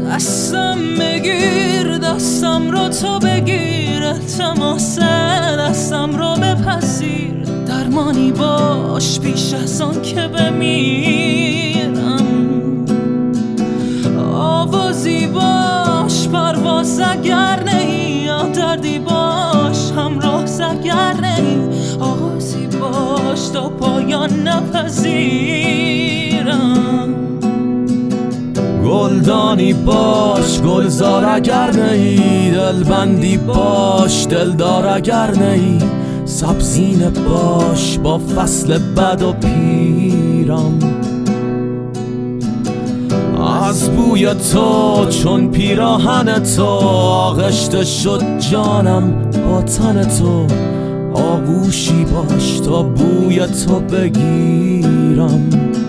دستم بگیر، دستم رو تو بگیر، التماس دستم رو بپذیر. درمانی باش پیش از آن که بمیرم، آوازی باش پرواز اگر نهی، دردی باش همراه اگر نهی، آغازی باش تا پایان نپذیرم. گلدانی باش گلزار اگر نهی، دلبندی باش دلدار اگر نهی، سبزینه باش با فصل بد و پیرم. از بوی تو چون پیراهن تو آغشته شد جانم با تن تو، آغوشی باش تا بوی تو بگیرم.